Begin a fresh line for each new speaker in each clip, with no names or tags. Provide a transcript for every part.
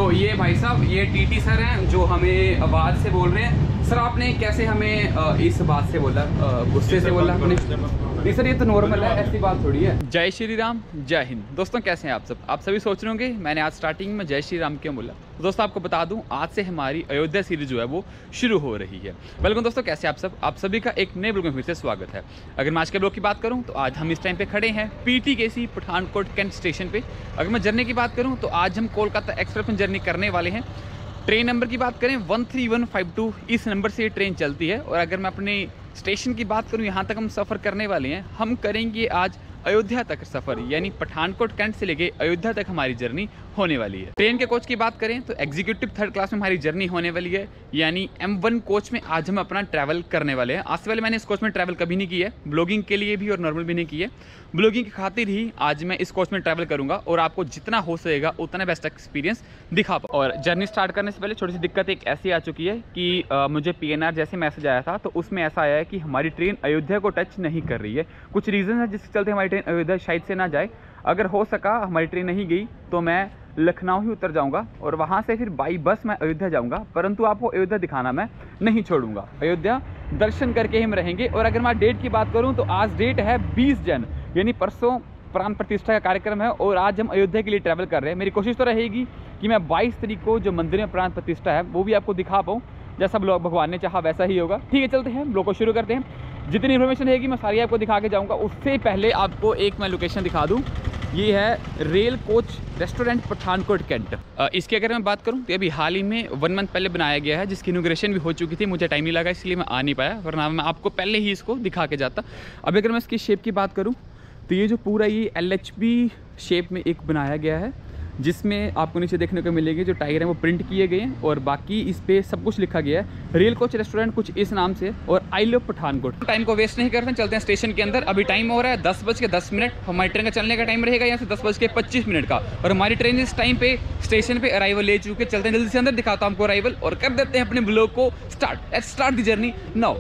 तो ये भाई साहब, ये टीटी सर हैं जो हमें आवाज़ से बोल रहे हैं। सर आपने कैसे हमें इस बात से बोला, गुस्से से बोला आपने? नहीं सर, ये तो नॉर्मल है, ऐसी बात थोड़ी है। जय श्री राम, जय हिंद। दोस्तों कैसे हैं आप सब? आप सभी सोच रहे होंगे मैंने आज स्टार्टिंग में जय श्री राम क्यों बोला। तो दोस्तों आपको बता दूं, आज से हमारी अयोध्या सीरीज जो है वो शुरू हो रही है। वेलकम दोस्तों, कैसे आप सब? आप सभी का एक नए ब्लॉग में फिर से स्वागत है। अगर मैं आज के ब्लॉग की बात करूं तो आज हम इस टाइम पे खड़े हैं PTKC पठानकोट कैंट स्टेशन पे। अगर मैं जर्नी की बात करूं तो आज हम कोलकाता एक्सप्रेस में जर्नी करने वाले हैं। ट्रेन नंबर की बात करें 13152, इस नंबर से ये ट्रेन चलती है। और अगर मैं अपने स्टेशन की बात करूं, यहाँ तक हम सफ़र करने वाले हैं। हम करेंगे आज अयोध्या तक सफ़र, यानी पठानकोट कैंट से लेके अयोध्या तक हमारी जर्नी होने वाली है। ट्रेन के कोच की बात करें तो एग्जीक्यूटिव 3rd क्लास में हमारी जर्नी होने वाली है, यानी M1 कोच में आज हम अपना ट्रैवल करने वाले हैं। आज से पहले मैंने इस कोच में ट्रैवल कभी नहीं किया है, ब्लॉगिंग के लिए भी और नॉर्मल भी नहीं की है। ब्लॉगिंग की खातिर ही आज मैं इस कोच में ट्रैवल करूंगा और आपको जितना हो सकेगा उतना बेस्ट एक्सपीरियंस दिखा पाऊँ। और जर्नी स्टार्ट करने से पहले छोटी सी दिक्कत एक ऐसी आ चुकी है कि मुझे PNR जैसे मैसेज आया था तो उसमें ऐसा आया है कि हमारी ट्रेन अयोध्या को टच नहीं कर रही है। कुछ रीज़न है जिसके चलते हमारी ट्रेन अयोध्या शायद से ना जाए। अगर हो सका हमारी ट्रेन नहीं गई तो मैं लखनऊ ही उतर जाऊंगा और वहां से फिर बाई बस मैं अयोध्या जाऊंगा, परंतु आपको अयोध्या दिखाना मैं नहीं छोड़ूंगा। अयोध्या दर्शन करके ही हम रहेंगे। और अगर मैं डेट की बात करूं तो आज डेट है 20 जन, यानी परसों प्राण प्रतिष्ठा का कार्यक्रम है और आज हम अयोध्या के लिए ट्रैवल कर रहे हैं। मेरी कोशिश तो रहेगी कि मैं 22 तारीख को जो मंदिर में प्राण प्रतिष्ठा है वो भी आपको दिखा पाऊँ। जैसा ब्लॉग भगवान ने चाहा वैसा ही होगा। ठीक है, चलते हैं, ब्लॉग को शुरू करते हैं। जितनी इन्फॉर्मेशन रहेगी मैं सारी आपको दिखा के जाऊँगा। उससे पहले आपको एक मैं लोकेशन दिखा दूँ। ये है rail coach restaurant Pathankot Cantt. इसकी अगर मैं बात करूं तो अभी हाल ही में 1 मंथ पहले बनाया गया है, जिसकी इनॉग्रेशन भी हो चुकी थी। मुझे टाइम नहीं लगा इसलिए मैं आ नहीं पाया, वरना मैं आपको पहले ही इसको दिखा के जाता। अब अगर मैं इसकी शेप की बात करूं तो ये जो पूरा ये LHB शेप में एक बनाया गया है, जिसमें आपको नीचे देखने को मिलेगी जो टायर हैं वो प्रिंट किए गए हैं और बाकी इस पे सब कुछ लिखा गया है। रेल कोच रेस्टोरेंट कुछ इस नाम से और आई लव पठानकोट। टाइम को वेस्ट नहीं करते हैं, चलते हैं स्टेशन के अंदर। अभी टाइम हो रहा है 10:10। हमारी ट्रेन का चलने का टाइम रहेगा यहाँ से 10:25 का, और हमारी ट्रेन इस टाइम पे स्टेशन पे अराइवल ले चुके। चलते हैं जल्दी से अंदर, दिखाता हूँ हमको अराइवल और कर देते हैं अपने ब्लॉग को start. Let's start the journey now.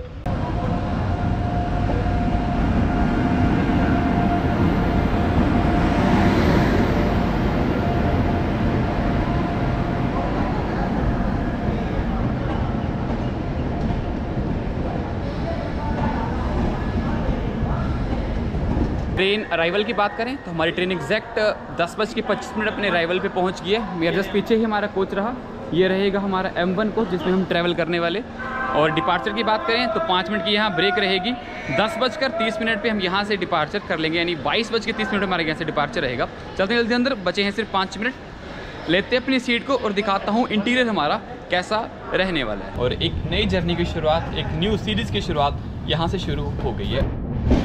Train arrival की बात करें तो हमारी ट्रेन एग्जैक्ट 10:25 अपने अराइवल पे पहुंच गई है। मेरे जस्ट पीछे ही हमारा कोच रहा, ये रहेगा हमारा M1 कोच जिसमें हम ट्रैवल करने वाले। और डिपार्चर की बात करें तो 5 मिनट की यहाँ ब्रेक रहेगी। 10:30 पे हम यहाँ से डिपार्चर कर लेंगे, यानी 22:30 हमारे यहाँ से डिपार्चर रहेगा। चलते हैं जल्दी अंदर, बचे हैं सिर्फ 5 मिनट। लेते हैं अपनी सीट को और दिखाता हूँ इंटीरियर हमारा कैसा रहने वाला है। और एक नई जर्नी की शुरुआत, एक न्यू सीरीज़ की शुरुआत यहाँ से शुरू हो गई है।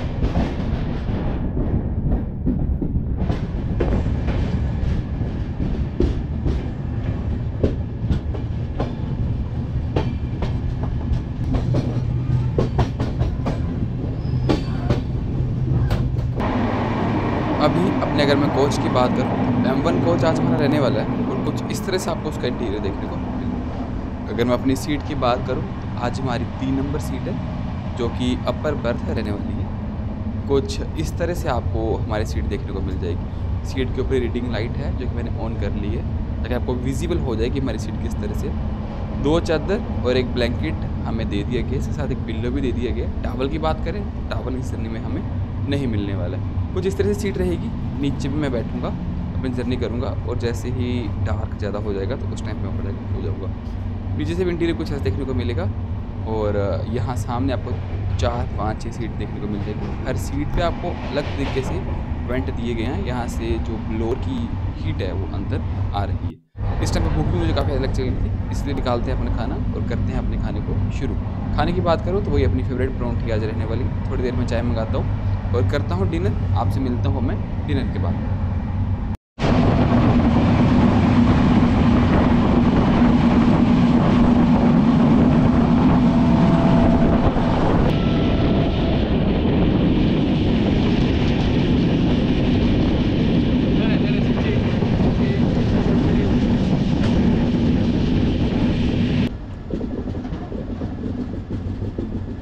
अभी अपने अगर मैं कोच की बात करूँ, M1 कोच आज हमारा रहने वाला है और कुछ इस तरह से आपको उसका इंटीरियर देखने को मिलेगा। अगर मैं अपनी सीट की बात करूँ तो आज हमारी 3 नंबर सीट है जो कि अपर बर्थ है रहने वाली है। कुछ इस तरह से आपको हमारी सीट देखने को मिल जाएगी। सीट के ऊपर रीडिंग लाइट है जो कि मैंने ऑन कर ली है ताकि आपको विजिबल हो जाए कि हमारी सीट किस तरह से। 2 चादर और एक ब्लैंकेट हमें दे दिया गया, इसके साथ एक पिल्लो भी दे दिया गया। टावल की बात करें, टावल इस जर्नी में हमें नहीं मिलने वाला है। कुछ इस तरह से सीट रहेगी। नीचे भी मैं बैठूंगा, अपनी जर्नी करूंगा और जैसे ही डार्क ज़्यादा हो जाएगा तो उस टाइम पे मैं हो जाऊंगा। नीचे से भी इंटीरियर कुछ ऐसा देखने को मिलेगा। और यहाँ सामने आपको 4-5-6 सीट देखने को मिल जाएगी। हर सीट पे आपको अलग तरीके से वेंट दिए गए हैं, यहाँ से जो ब्लोअर की हीट है वो अंदर आ रही है। इस टाइम पर भूख भी मुझे काफ़ी अलग चल रही थी, इसलिए निकालते हैं अपना खाना और करते हैं अपने खाने को शुरू। खाने की बात करूँ तो वही अपनी फेवरेट परांठी आज रहने वाली। थोड़ी देर में चाय मंगाता हूँ और करता हूँ डिनर। आपसे मिलता हूँ मैं डिनर के बाद।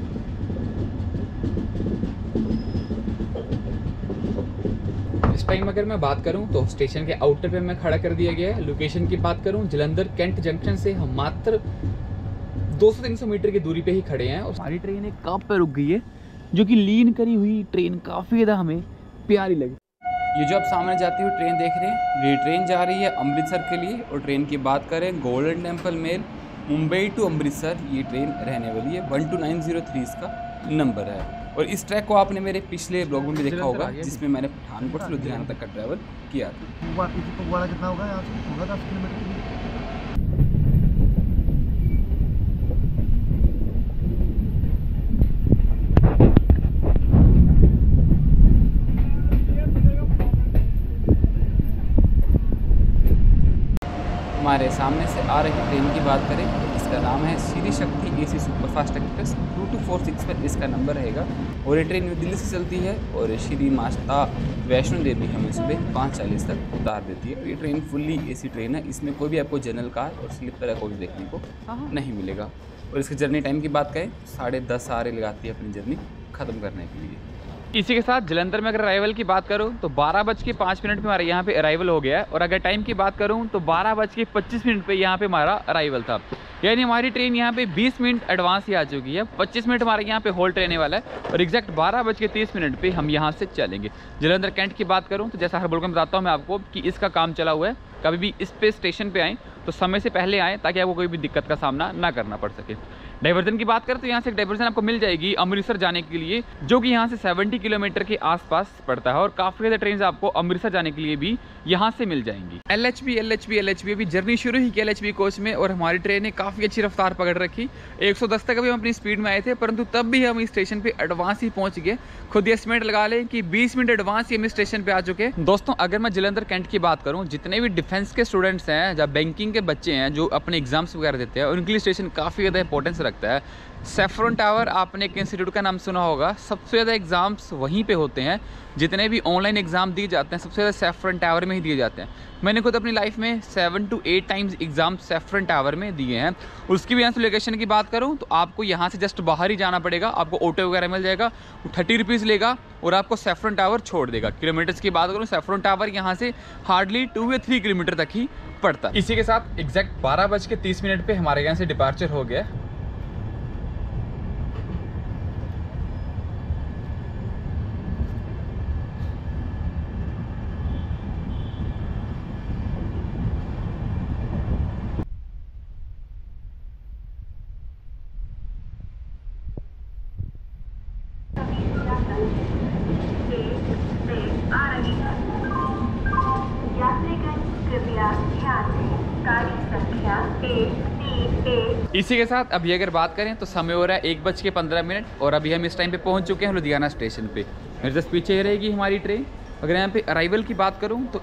टाइम अगर मैं बात करूं तो स्टेशन के आउटर पे मैं खड़ा कर दिया गया है। लोकेशन की बात करूं, जलंधर कैंट जंक्शन से हम मात्र 200-300 मीटर की दूरी पे ही खड़े हैं और हमारी ट्रेन एक कब पे रुक गई है, जो कि लीन करी हुई ट्रेन काफ़ी ज़्यादा हमें प्यारी लगी।
ये जो आप सामने जाती हुई ट्रेन देख रहे हैं, ये ट्रेन जा रही है अमृतसर के लिए। और ट्रेन की बात करें, Golden Temple Mail Mumbai to Amritsar ये ट्रेन रहने वाली है। 12903 इसका नंबर है। और इस ट्रैक को आपने मेरे पिछले ब्लॉग में भी देखा होगा, जिसमें मैंने पठानकोट से लुधियाना तक का ट्रैवल किया था।
कितना होगा यहाँ से? होगा 10 किलोमीटर।
हमारे सामने से आ रही ट्रेन की बात करें तो इसका नाम है Shri Shakti AC superfast express. 2246 पर इसका नंबर रहेगा। और ये ट्रेन न्यू दिल्ली से चलती है और श्री माता वैष्णो देवी हमें सुबह 5:40 तक उतार देती है। तो ये ट्रेन फुल्ली AC ट्रेन है। इसमें कोई भी आपको जनरल कार और स्लीपर का कोच देखने को नहीं मिलेगा। और इसके जर्नी टाइम की बात करें, 10:30 आरे लगाती है अपनी जर्नी ख़त्म करने के लिए।
इसी के साथ जलंधर में अगर अराइवल की बात करूं तो 12:05 पे हमारे यहाँ पे अराइवल हो गया है। और अगर टाइम की बात करूं तो 12:25 पे यहाँ पे हमारा अराइवल था। यानी हमारी ट्रेन यहाँ पे 20 मिनट एडवांस ही आ चुकी है। 25 मिनट हमारे यहाँ पे होल्ड रहने वाला है और एग्जैक्ट 12:30 पे हम यहाँ से चलेंगे। जलंधर कैंट की बात करूँ तो जैसा हर बोल कर बताता हूँ मैं आपको कि इसका काम चला हुआ है। कभी भी इस पे स्टेशन पे आएँ तो समय से पहले आएँ ताकि आपको कोई भी दिक्कत का सामना ना करना पड़ सके। डाइवर्जन की बात करें तो यहाँ से एक डाइवर्जन आपको मिल जाएगी अमृतसर जाने के लिए, जो कि यहाँ से 70 किलोमीटर के आसपास पड़ता है। और काफ़ी ज़्यादा ट्रेन आपको अमृतसर जाने के लिए भी यहाँ से मिल जाएंगी। LHB अभी जर्नी शुरू ही की LHB कोच में और हमारी ट्रेन ने काफ़ी अच्छी रफ्तार पकड़ रखी। 110 तक अभी हम अपनी स्पीड में आए थे, परंतु तब भी हम इस स्टेशन पे एडवांस ही पहुँच गए। खुद एस्टिमेट लगा लें कि 20 मिनट एडवांस ही हम इस स्टेशन पे आ चुके हैं। दोस्तों, अगर मैं जलंधर कैंट की बात करूँ, जितने भी डिफेंस के स्टूडेंट्स हैं या बैंकिंग के बच्चे हैं जो अपने एग्जाम्स वगैरह देते हैं, उनके लिए स्टेशन काफ़ी ज़्यादा इंपॉर्टेंस रखता है। सैफरन टावर आपने एक इंस्टीट्यूट का नाम सुना होगा। सबसे ज़्यादा एग्ज़ाम्स वहीं पे होते हैं। जितने भी ऑनलाइन एग्ज़ाम दिए जाते हैं सबसे ज़्यादा सैफरन टावर में ही दिए जाते हैं। मैंने खुद अपनी लाइफ में 7 to 8 times exam saffron tower में दिए हैं। उसकी भी यहाँ से लोकेशन की बात करूँ तो आपको यहाँ से जस्ट बाहर ही जाना पड़ेगा। आपको ऑटो वगैरह मिल जाएगा, 30 रुपीज़ लेगा और आपको सैफरन टावर छोड़ देगा। किलोमीटर्स की बात करूँ, सैफरन टावर यहाँ से हार्डली 2 या 3 किलोमीटर तक ही पड़ता है। इसी के साथ एग्जैक्ट 12:30 पे हमारे यहाँ से डिपार्चर हो गया। इसी के साथ अभी अगर बात करें तो समय हो रहा है 1:15 और अभी हम इस टाइम पे पहुंच चुके हैं लुधियाना स्टेशन पे। मेरे जस्ट पीछे रहेगी हमारी ट्रेन। अगर यहाँ पे अराइवल की बात करूँ तो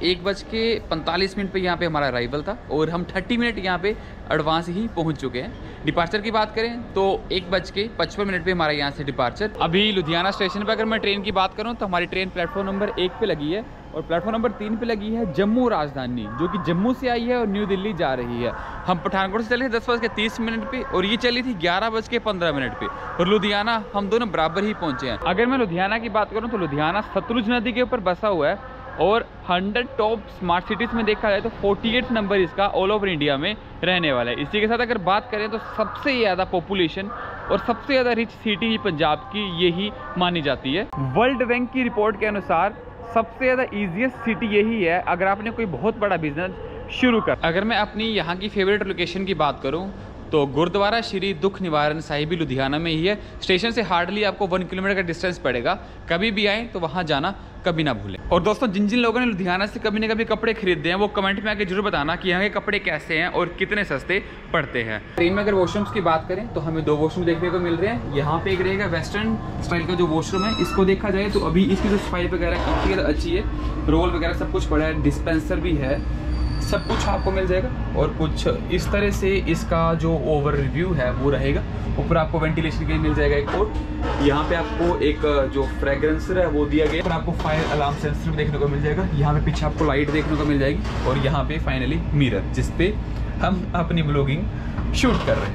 1:45 पे यहाँ पे हमारा अराइवल था और हम 30 मिनट यहाँ पे एडवांस ही पहुँच चुके हैं। डिपार्चर की बात करें तो 1:55 पे हमारा यहाँ से डिपार्चर। अभी लुधियाना स्टेशन पर अगर मैं ट्रेन की बात करूँ तो हमारी ट्रेन प्लेटफॉर्म नंबर 1 पे लगी है और प्लेटफॉर्म नंबर 3 पे लगी है जम्मू राजधानी, जो कि जम्मू से आई है और न्यू दिल्ली जा रही है। हम पठानकोट से चले थे 10:30 पे और ये चली थी 11:15 पे और लुधियाना हम दोनों बराबर ही पहुंचे हैं। अगर मैं लुधियाना की बात करूं तो लुधियाना सतलुज नदी के ऊपर बसा हुआ है और 100 टॉप स्मार्ट सिटीज़ में देखा जाए तो 48 नंबर इसका ऑल ओवर इंडिया में रहने वाला है। इसी के साथ अगर बात करें तो सबसे ज़्यादा पॉपुलेशन और सबसे ज़्यादा रिच सिटी ही पंजाब की यही मानी जाती है। वर्ल्ड बैंक की रिपोर्ट के अनुसार सबसे ज़्यादा ईजीएस्ट सिटी यही है अगर आपने कोई बहुत बड़ा बिजनेस शुरू कर। अगर मैं अपनी यहाँ की फेवरेट लोकेशन की बात करूँ तो गुरुद्वारा श्री दुख निवारण साहिबी लुधियाना में ही है। स्टेशन से हार्डली आपको 1 किलोमीटर का डिस्टेंस पड़ेगा। कभी भी आएँ तो वहाँ जाना कभी ना भूलें। और दोस्तों, जिन जिन लोगों ने लुधियाना से कभी ना कभी कपड़े खरीदे हैं वो कमेंट में आके जरूर बताना कि यहाँ के कपड़े कैसे हैं और कितने सस्ते पड़ते हैं। ट्रेन में अगर वॉशरूम्स की बात करें तो हमें 2 वॉशरूम देखने को मिल रहे हैं। यहाँ पे एक रहेगा वेस्टर्न स्टाइल का जो वॉशरूम है, इसको देखा जाए तो अभी इसकी जो सफाई वगैरह काफ़ी ज़्यादा अच्छी है। रोल वगैरह सब कुछ पड़ा है, डिस्पेंसर भी है, सब कुछ आपको मिल जाएगा। और कुछ इस तरह से इसका जो ओवर रिव्यू है वो रहेगा। ऊपर आपको वेंटिलेशन के लिए मिल जाएगा एक पोर्ट। यहाँ पे आपको एक जो फ्रेग्रेंसर है वो दिया गया है। आपको फायर अलार्म सेंसर देखने को मिल जाएगा। यहाँ पे पीछे आपको लाइट देखने को मिल जाएगी और यहाँ पे फाइनली मिरर, जिसपे हम अपनी ब्लॉगिंग शूट कर रहे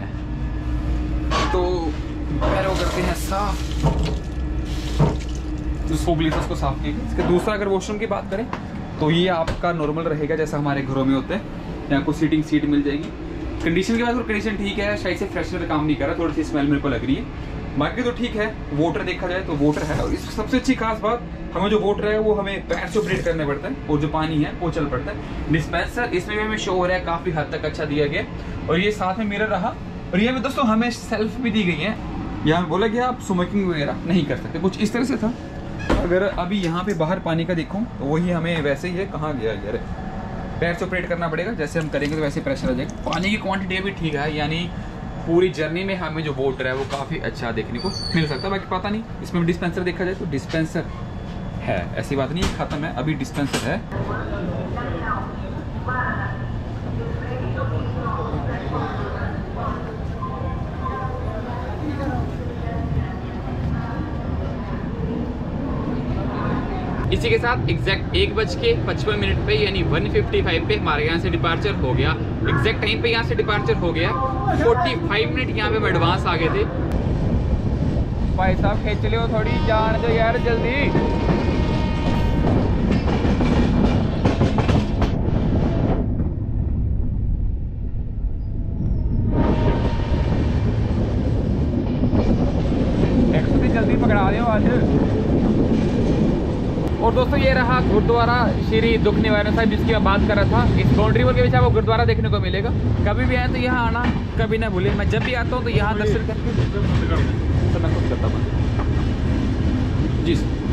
हैं। तो पैरों करते हैं साफ, जो सोगली उसको साफ किया। इसका दूसरा अगर वॉशरूम की बात करें तो ये आपका नॉर्मल रहेगा जैसा हमारे घरों में होता है। यहाँ आपको सीटिंग सीट मिल जाएगी। कंडीशन के बाद कंडीशन ठीक है, शायद से फ्रेशनर काम नहीं कर रहा, थोड़ी सी स्मेल मेरे को लग रही है, बाकी तो ठीक है। वोटर देखा जाए तो वोटर है, और इस सबसे अच्छी खास बात हमें जो वोटर है वो हमें पैर से ऑपरेट करने पड़ता है, और जो पानी है वो चल पड़ता है। डिस्पेंसर इसमें भी हमें शो हो रहा है, काफ़ी हद तक अच्छा दिया गया, और ये साथ में मिरर रहा। और ये भी दोस्तों हमें सेल्फ भी दी गई है। यहाँ बोला गया आप स्मोकिंग वगैरह नहीं कर सकते, कुछ इस तरह से था। अगर अभी यहाँ पे बाहर पानी का देखूँ तो वही हमें वैसे ही है, कहाँ गया यार, पैर से ऑपरेट करना पड़ेगा, जैसे हम करेंगे तो वैसे प्रेशर आ जाएगा। पानी की क्वांटिटी भी ठीक है, यानी पूरी जर्नी में हमें जो वाटर है वो काफ़ी अच्छा देखने को मिल सकता है। बाकी पता नहीं इसमें डिस्पेंसर देखा जाए तो डिस्पेंसर है, ऐसी बात नहीं है ख़त्म है, अभी डिस्पेंसर है। इसी के साथ एग्जैक्ट 1:55 पे यानी 1:55 पे हमारे यहाँ से डिपार्चर हो गया। एग्जैक्ट टाइम पे यहाँ से डिपार्चर हो गया। 45 मिनट यहाँ पे हम एडवांस आ गए थे। भाई साहब खींच लो थोड़ी जान दो यार जल्दी। जल्दी पकड़ा रहे हो आज। और दोस्तों ये रहा गुरुद्वारा श्री दुख निवारण साहिब, जिसकी मैं बात कर रहा था। इस बाउंड्री वॉल के पीछे आपको गुरुद्वारा देखने को मिलेगा। कभी भी आए तो यहाँ आना कभी ना भूलें। मैं जब भी आता हूँ तो यहाँ दर्शन करके मैं खुद करता हूँ जी।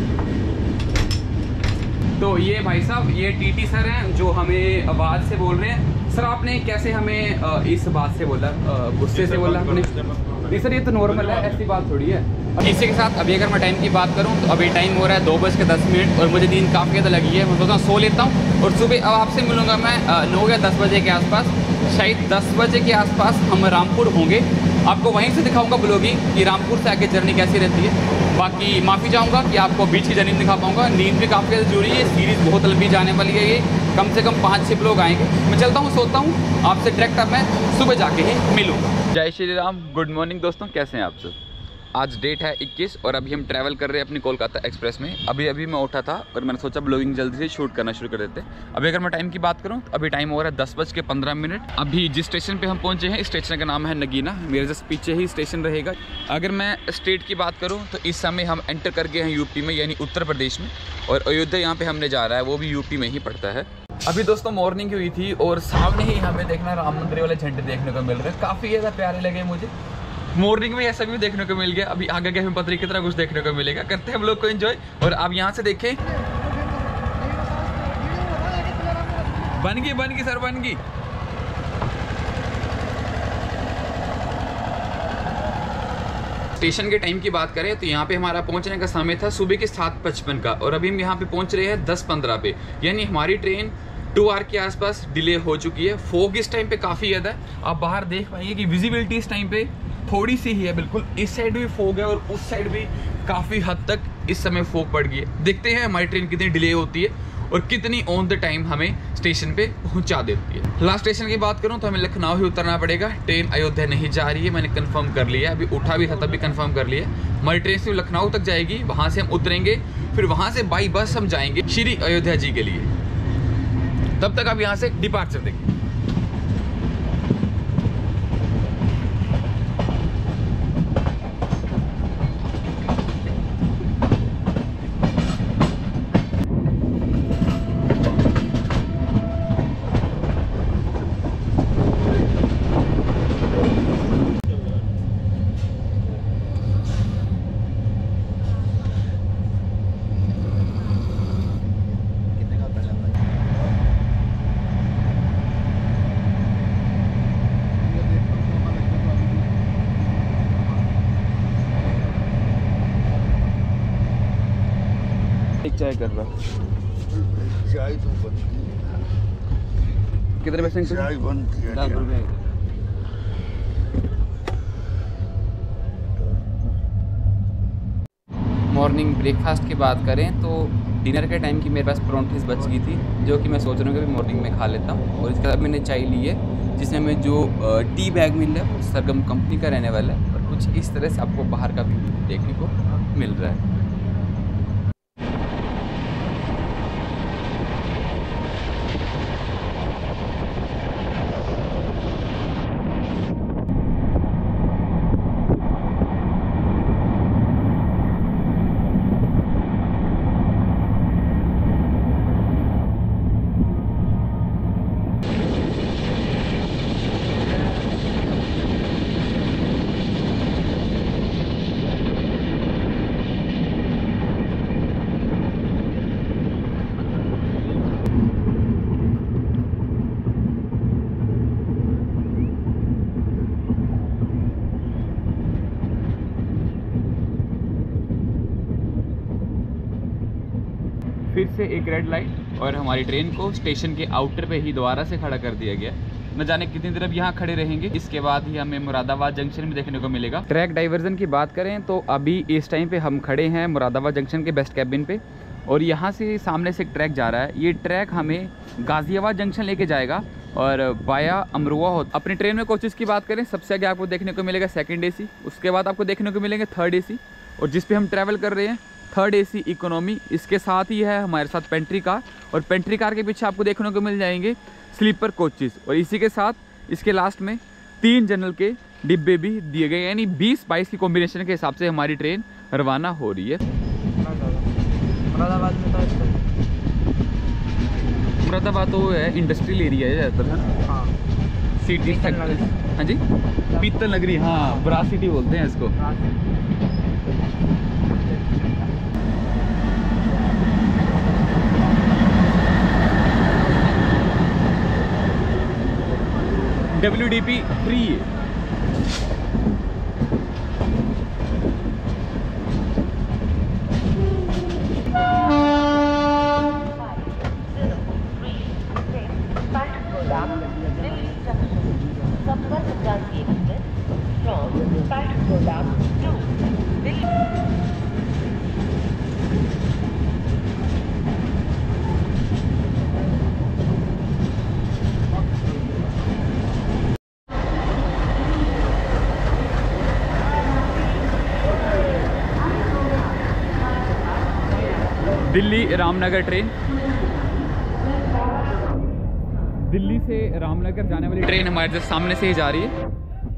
तो ये भाई साहब ये टीटी सर हैं जो हमें आवाज़ से बोल रहे हैं। सर आपने कैसे हमें इस बात से बोला, गुस्से से बोला आपने? नहीं सर ये तो नॉर्मल है, ऐसी बात थोड़ी है। इसी के साथ अभी अगर मैं टाइम की बात करूं तो अभी टाइम हो रहा है 2:10 और मुझे नींद काफ़ी ज़्यादा लगी है। मैं सोचता हूँ सो लेता हूँ, और सुबह अब आपसे मिलूंगा मैं 9 या 10 बजे के आसपास। शायद 10 बजे के आसपास हम रामपुर होंगे। आपको वहीं से दिखाऊंगा ब्लॉगिंग कि रामपुर से आगे जर्नी कैसी रहती है। बाकी माफ़ी चाहूँगा कि आपको बीच की जर्नी दिखा पाऊँगा। नींद भी काफ़ी ज़्यादा जरूरी है, सीरीज़ बहुत लंबी जाने वाली है, ये कम से कम 5-6 लोग आएंगे। मैं चलता हूँ, सोता हूँ, आपसे डायरेक्ट अब मैं सुबह जाके ही मिलूँगा। जय श्री राम, गुड मॉर्निंग दोस्तों, कैसे हैं आप सब? आज डेट है 21 और अभी हम ट्रैवल कर रहे हैं अपनी कोलकाता एक्सप्रेस में। अभी मैं उठा था और मैंने सोचा ब्लॉगिंग जल्दी से शूट करना शुरू कर देते हैं। अभी अगर मैं टाइम की बात करूं तो अभी टाइम हो रहा है 10:15। अभी जिस स्टेशन पे हम पहुंचे हैं, इस स्टेशन का नाम है नगीना। मेरे जस्ट पीछे ही स्टेशन रहेगा। अगर मैं स्टेट की बात करूँ तो इस समय हम एंटर कर गए हैं यूपी में, यानी उत्तर प्रदेश में, और अयोध्या यहाँ पे हमने जा रहा है, वो भी यूपी में ही पड़ता है। अभी दोस्तों मॉर्निंग हुई थी और सामने ही हमें देखना राम मंदिर वाले झंडे देखने को मिल रहे हैं। काफ़ी ज़्यादा प्यारे लगे मुझे। मॉर्निंग में ऐसा भी देखने को मिल गया। अभी आगे के हमें पता नहीं कितना कुछ देखने को मिलेगा। करते हैं हम लोग को एंजॉय। और आप यहाँ से देखें, बन गई सर, बन गई। स्टेशन के टाइम की बात करें तो यहाँ पे हमारा पहुँचने का समय था सुबह के 7:55 का, और अभी हम यहाँ पे पहुँच रहे हैं 10:15 पे, यानी हमारी ट्रेन 2 आवर के आसपास डिले हो चुकी है। फोग इस टाइम पे काफ़ी ज़्यादा है। आप बाहर देख पाएंगे कि विजिबिलिटी इस टाइम पे थोड़ी सी ही है, बिल्कुल इस साइड भी फोग है और उस साइड भी काफ़ी हद तक इस समय फोग पड़ गई है। देखते हैं हमारी ट्रेन कितनी डिले होती है और कितनी ऑन द टाइम हमें स्टेशन पे पहुंचा देती है। लास्ट स्टेशन की बात करूं तो हमें लखनऊ ही उतरना पड़ेगा। ट्रेन अयोध्या नहीं जा रही है, मैंने कंफर्म कर लिया। अभी उठा भी था तब भी कंफर्म कर लिया। हमारी ट्रेन सिर्फ लखनऊ तक जाएगी, वहाँ से हम उतरेंगे, फिर वहाँ से बाई बस हम जाएंगे श्री अयोध्या जी के लिए। तब तक आप यहाँ से डिपार्चर देखें। चाय कर रहा,
चाय तो बनती है।
कितने पैसे?
चाय बनती है
10 रुपये।
मॉर्निंग ब्रेकफास्ट की बात करें तो डिनर के टाइम की मेरे पास परोंठीज बच गई थी, जो कि मैं सोच रहा हूँ कि मॉर्निंग में खा लेता हूँ। और इसके बाद मैंने चाय ली है, जिसमें हमें जो टी बैग मिल रहा है वो सरगम कंपनी का रहने वाला है, और कुछ इस तरह से आपको बाहर का व्यू देखने को मिल रहा है।
से एक रेड लाइट और हमारी ट्रेन को स्टेशन के आउटर पे ही दोबारा से खड़ा कर दिया गया। न जाने कितनी देर अब यहाँ खड़े रहेंगे, इसके बाद ही हमें मुरादाबाद जंक्शन में देखने को मिलेगा। ट्रैक डाइवर्जन की बात करें तो अभी इस टाइम पे हम खड़े हैं मुरादाबाद जंक्शन के बेस्ट कैबिन पे और यहाँ से सामने से एक ट्रैक जा रहा है। ये ट्रैक हमें गाज़ियाबाद जंक्शन लेके जाएगा और वाया अमरुआ हो। अपनी ट्रेन में कोचेस की बात करें, सबसे आगे आपको देखने को मिलेगा सेकंड एसी, उसके बाद आपको देखने को मिलेंगे थर्ड एसी, और जिस पे हम ट्रैवल कर रहे हैं थर्ड एसी इकोनॉमी। इसके साथ ही है हमारे साथ पेंट्री कार, और पेंट्री कार के पीछे आपको देखने को मिल जाएंगे स्लीपर कोचेस, और इसी के साथ इसके लास्ट में 3 जनरल के डिब्बे भी दिए गए, यानी 20-22 की कॉम्बिनेशन के हिसाब से हमारी ट्रेन रवाना हो रही है। मुरादाबाद तो है इंडस्ट्रियल एरिया है ज़्यादातर।
हाँ,
सिटी फैक्ट्री, हाँ जी, पीतल नगरी, हाँ ब्रास सिटी बोलते हैं इसको। WDP फ्री है। दिल्ली रामनगर ट्रेन, दिल्ली से रामनगर जाने वाली ट्रेन हमारे जस्ट सामने से ही जा रही है।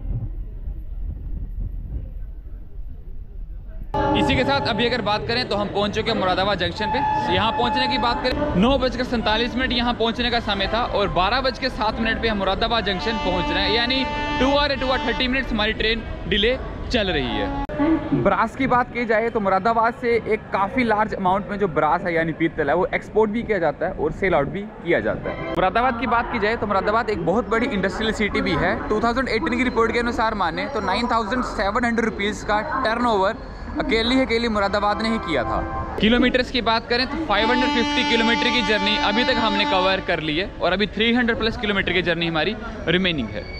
इसी के साथ अभी अगर बात करें तो हम पहुंच चुके हैं मुरादाबाद जंक्शन पे। यहाँ पहुंचने की बात करें 9:47 यहाँ पहुंचने का समय था और 12:07 पे हम मुरादाबाद जंक्शन पहुंच रहे हैं, यानी 2 आवर 30 मिनट्स हमारी ट्रेन डिले चल रही है। ब्रास की बात की जाए तो मुरादाबाद से एक काफ़ी लार्ज अमाउंट में जो ब्रास है यानी पीतल है वो एक्सपोर्ट भी किया जाता है और सेल आउट भी किया जाता है। मुरादाबाद की बात की जाए तो मुरादाबाद एक बहुत बड़ी इंडस्ट्रियल सिटी भी है। 2018 की रिपोर्ट के अनुसार माने तो 9,700 रुपीज़ का टर्नओवर अकेली मुरादाबाद ने ही किया था। किलोमीटर्स की बात करें तो 550 किलोमीटर की जर्नी अभी तक हमने कवर कर ली है और अभी 300+ किलोमीटर की जर्नी हमारी रिमेनिंग है।